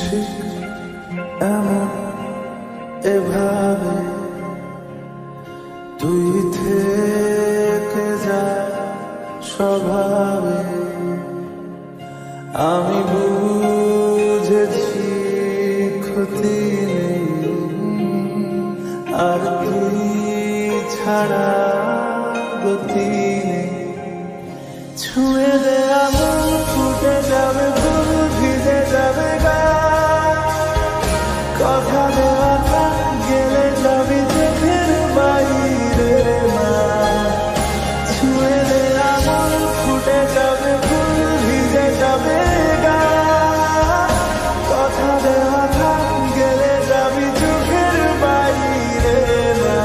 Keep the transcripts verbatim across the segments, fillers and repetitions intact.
ঠিক এমন এভাবে তুই থেকে যা স্বভাবে। আমি বুঝেছি ক্ষতি নেই আর তুই ছাড়া গতি নেই। ছুঁয়ে দে আগুন ফুটে যাবে ফুল ভিজে যাবে গা। কথা দেওয়া থাক গেলে যাবি চোখের বাইরে মা। ছুঁয়ে দে আগুন ফুটে যাবে ফুল ভিজে যাবে গা। কথা দেওয়া থাক গেলে যাবি চোখের বাইরে মা।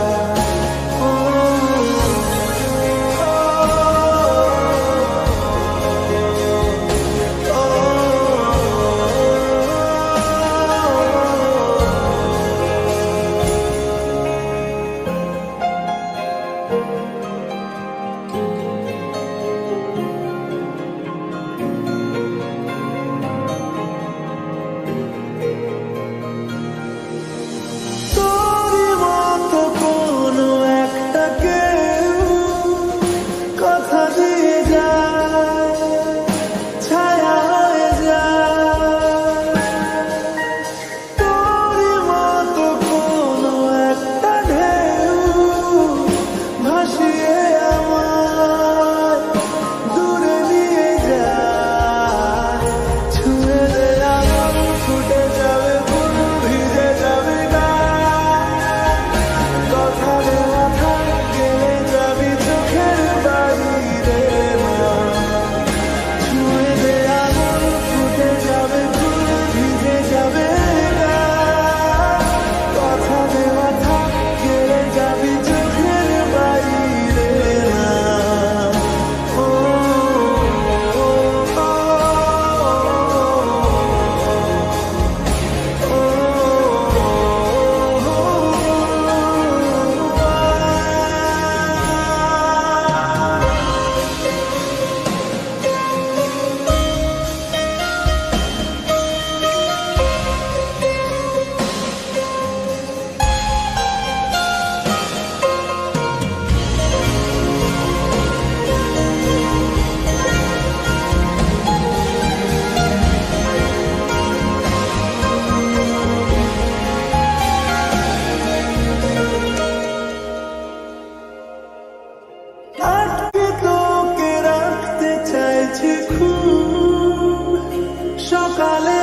সকালে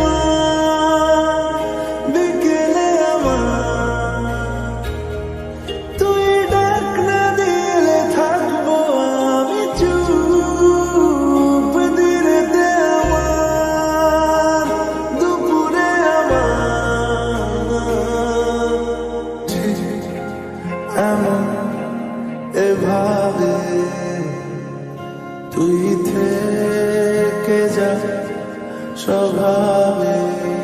আমার বিকেলে আমার তুই ডাক না দিলে থাকবো আমি চুপ। দিনেতে আমার দুপুরে আমার ঠিক এমন এভাবে তুই থেকে যা স্বভাবে।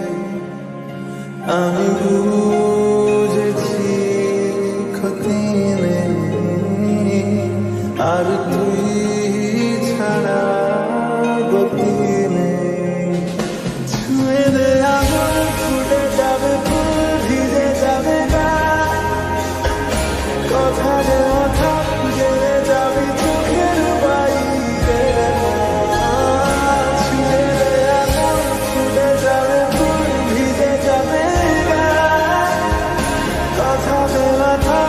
আমি বুঝেছি ক্ষতি নেই আর তুই ছাড়া গতি নেই। ছুঁয়ে দে আগুন ফুটে যাবে ফুল ভিজে যাবে গা। কথা দেওয়া থাক গেলে যাবি চোখের বাইরে। কথা দেওয়া